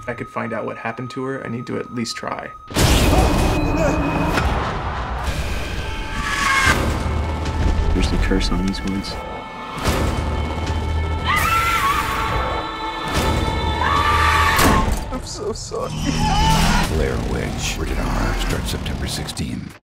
if I could find out what happened to her, I need to at least try. There's the curse on these woods. I'm so sorry. Blair Witch. Rated R. Starts September 16.